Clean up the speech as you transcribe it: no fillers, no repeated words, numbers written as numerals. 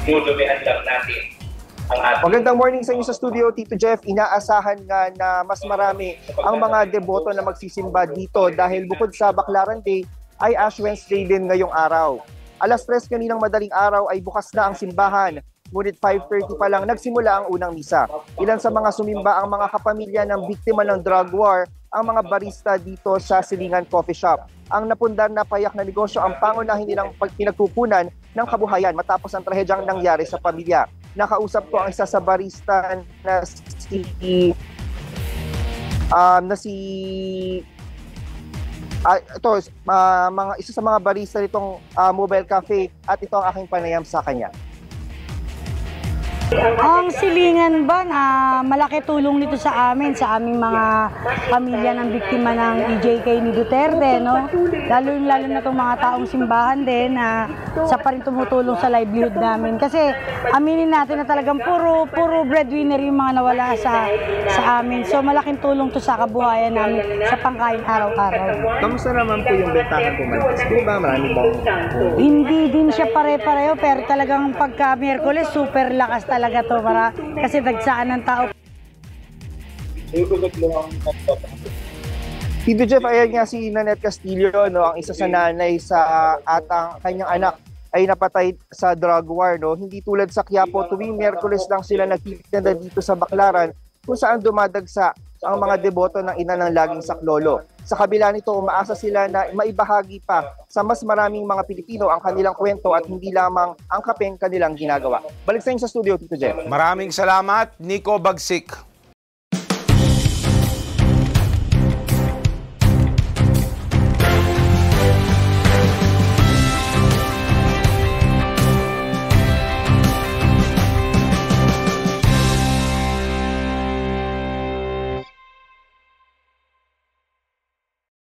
dudumihan lang natin ang ating... Magandang morning sa inyo sa studio, Tito Jeff. Inaasahan nga na mas marami ang mga deboto na magsisimba dito dahil bukod sa Baclaran Day ay Ash Wednesday din ngayong araw. Alas 3 kaninang madaling araw ay bukas na ang simbahan. Ngunit 5:30 pa lang nagsimula ang unang misa. Ilan sa mga sumimba ang mga kapamilya ng biktima ng drug war, ang mga barista dito sa Silingan Coffee Shop. Ang napundar na payak na negosyo ang pangunahin nilang pinagkukunan ng kabuhayan matapos ang trahedyang nangyari sa pamilya. Nakausap ko ang isa sa barista na isa sa mga barista nitong mobile cafe at ito ang aking panayam sa kanya. Ang Silingan ba na malaki tulong nito sa amin, sa aming mga pamilya ng biktima ng EJK ni Duterte, no? Lalo na itong mga taong simbahan din na sa pa rin tumutulong sa livelihood namin. Kasi aminin natin na talagang puro breadwinner yung mga nawala sa amin. So malaking tulong to sa kabuhayan namin sa pangkain araw-araw. Kamusta naman po yung bentahan po, Mantis? Di ba marami bang... Hindi din siya pare-pareho pero talagang pagka Miyerkules super lakas talaga to kasi dagsaan ng tao. Tito Jeff, ayan nga si Nanette Castillo, no, ang isa sa nanay sa atang kanyang anak ay napatay sa drug war. No? Hindi tulad sa Quiapo, tuwing Miyerkules lang sila nagtitinda dito sa Baclaran kung saan dumadagsa ang mga deboto ng ina ng laging saklolo. Sa kabila nito, umaasa sila na maibahagi pa sa mas maraming mga Pilipino ang kanilang kwento at hindi lamang ang kapeng kanilang ginagawa. Balik sa inyo sa studio, Tito Jeff. Maraming salamat, Nico Bagsik.